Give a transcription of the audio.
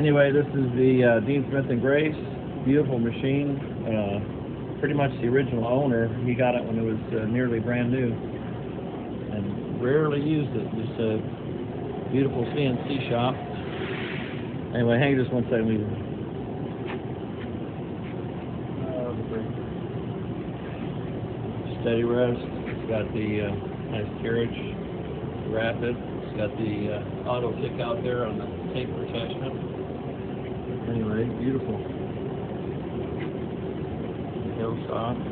Anyway, this is the Dean Smith and Grace. Beautiful machine. Pretty much the original owner. He got it when it was nearly brand new. And rarely used it. Just a beautiful CNC shop. Anyway, hang just one second. Steady rest. It's got the nice carriage, rapid. It's got the auto kick out there on the taper attachment. Anyway, beautiful. Heel stop.